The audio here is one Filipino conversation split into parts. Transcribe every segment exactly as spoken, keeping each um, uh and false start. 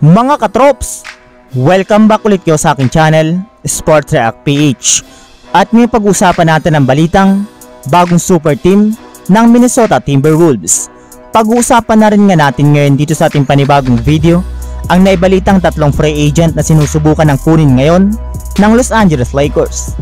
Mga katrops, welcome back ulit kayo sa aking channel, Sports React P H. At may pag-usapan natin ang balitang bagong super team ng Minnesota Timberwolves. Pag-uusapan na rin nga natin ngayon dito sa ating panibagong video ang naibalitang tatlong free agent na sinusubukan ng kunin ngayon ng Los Angeles Lakers.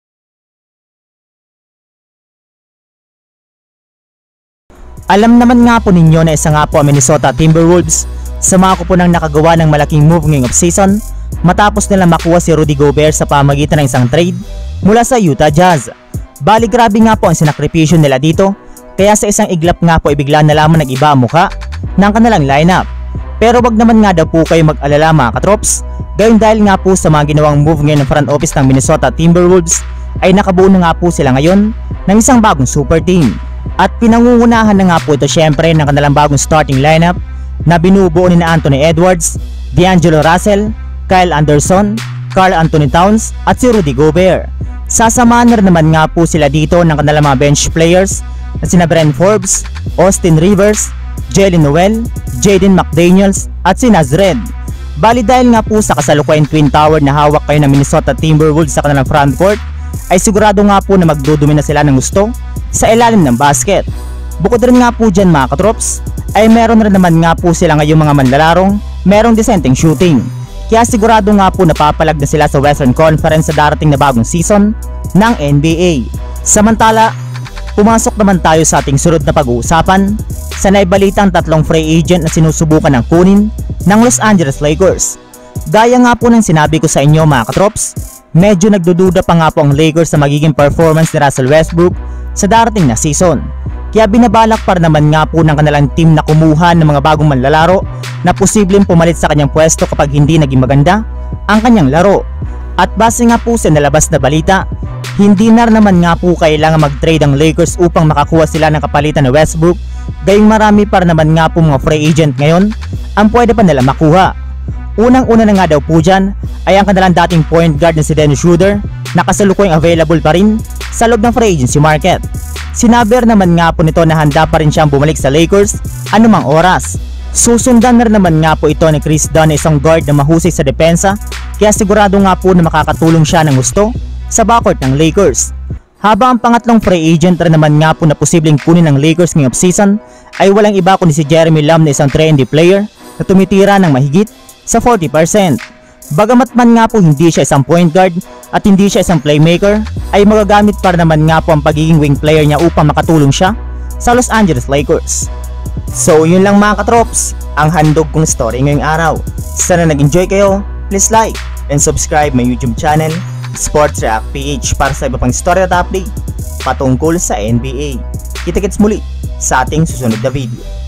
Alam naman nga po ninyo na isa nga po ang Minnesota Timberwolves sa mga kupunang nakagawa ng malaking move ngayong offseason matapos nila makuha si Rudy Gobert sa pamagitan ng isang trade mula sa Utah Jazz. Bali grabe nga po ang sinakripisyo nila dito, kaya sa isang iglap nga po ibigla na lamang nag-iba ang mukha ng kanilang lineup. Pero wag naman nga daw po kayo mag-alala mga katrops, gayon dahil nga po sa mga ginawang move ngayon ng front office ng Minnesota Timberwolves ay nakabuo na nga po sila ngayon ng isang bagong super team. At pinangungunahan na nga po ito syempre ng kanilang bagong starting lineup na binubuo ni na Anthony Edwards, D'Angelo Russell, Kyle Anderson, Karl Anthony Towns at si Rudy Gobert. Sasamahan na rin naman nga po sila dito ng kanilang mga bench players na sina Brent Forbes, Austin Rivers, Jalen Noel, Jaden McDaniels at si Naz Reid. Bali dahil nga po sa kasalukuyang Twin Tower na hawak kayo ng Minnesota Timberwolves sa kanilang frontcourt, ay sigurado nga po na magdudumi na sila ng gusto sa ilalim ng basket. Bukod rin nga po dyan mga katrops, ay meron rin naman nga po sila ngayong mga manlalarong merong disenteng shooting. Kaya sigurado nga po napapalag na sila sa Western Conference sa darating na bagong season ng N B A. Samantala, pumasok naman tayo sa ating sunod na pag-uusapan sa naibalitang tatlong free agent na sinusubukan ng kunin ng Los Angeles Lakers. Gaya nga po ng sinabi ko sa inyo mga katrops, medyo nagdududa pa nga po ang Lakers sa magiging performance ni Russell Westbrook sa darating na season. Kaya binabalak pa naman nga po ng kanilang team na kumuha ng mga bagong manlalaro na posibleng pumalit sa kanyang pwesto kapag hindi naging maganda ang kanyang laro. At base nga po sa nalabas na balita, hindi na naman nga po kailangan mag-trade ang Lakers upang makakuha sila ng kapalitan ni Westbrook, gayong marami pa naman nga po mga free agent ngayon ang pwede pa nila makuha. Unang-una na nga daw po dyan ay ang kanilang dating point guard na si Dennis Schroeder na kasalukuyang available pa rin sa loob ng free agency market. Sinabi naman nga po nito na handa pa rin siyang bumalik sa Lakers anumang oras. Susundan na rin naman nga po ito ni Chris Dunn na isang guard na mahusay sa depensa, kaya sigurado nga po na makakatulong siya ng gusto sa backcourt ng Lakers. Habang ang pangatlong free agent rin naman nga po na posibleng kunin ng Lakers ngayong offseason ay walang iba kundi si Jeremy Lamb na isang three and D player na tumitira ng mahigit sa forty percent. Bagamat man nga po hindi siya isang point guard at hindi siya isang playmaker, ay magagamit pa naman nga po ang pagiging wing player niya upang makatulong siya sa Los Angeles Lakers. So yun lang mga katrops, ang handog kong story ngayong araw. Sana nag-enjoy kayo, please like and subscribe my YouTube channel, Sports React P H, para sa iba pang story at update patungkol sa N B A. Kita-kits muli sa ating susunod na video.